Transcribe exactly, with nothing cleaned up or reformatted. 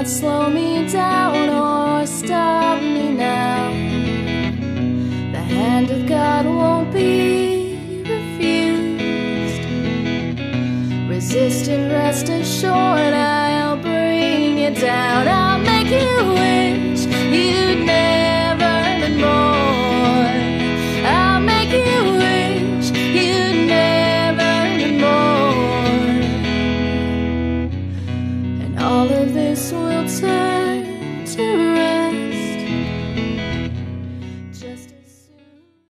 slow me down or stop me now. The hand of God won't be refused. Resist and rest assured I'll bring you down.